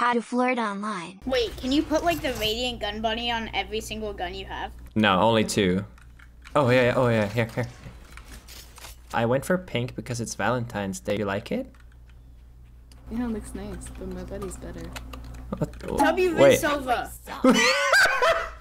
How to flirt online. Wait, can you put like the radiant gun bunny on every single gun you have? No, only 2. Oh yeah, oh yeah, here. I went for pink because it's Valentine's Day. You like it? Yeah, it looks nice, but my buddy's better. W Wait. Sova.